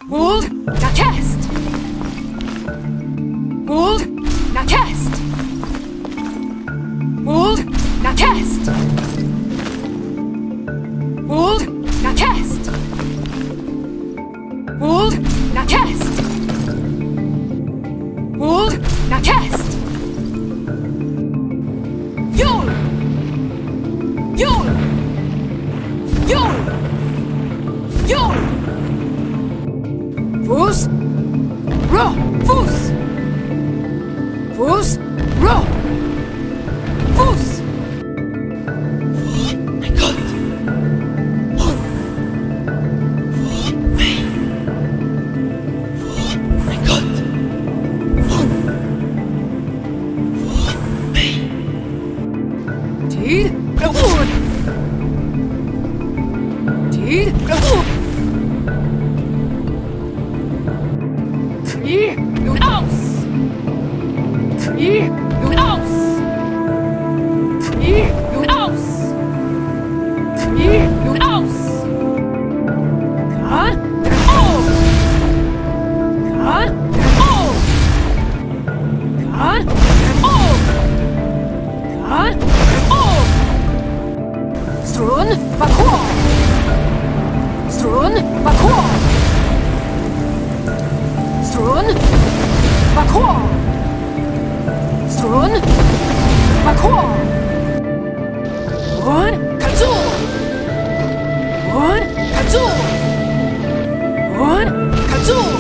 Hold, now cast. Hold, now cast. Hold, now cast. Hold, now cast. Hold, now cast. Hold, now cast. Yol! Yol! Yol! Yol! Fuß, Ro, Fuß. Fuß, Ro. Fuß. Oh mein Gott. Oh mein Gott. Tid, Ruhe. Tid, Ruhe. Knie nun aus! Knie nun aus! Knie nun aus! Knie nun aus! Kahn, oh! Kahn, oh! Kahn, oh! Kahn, oh! Strun, Bakor! Strun, Bakor! Strun, Bakor! Strun, Bakor! Und Katsu! Und Katsu! Und Katsu!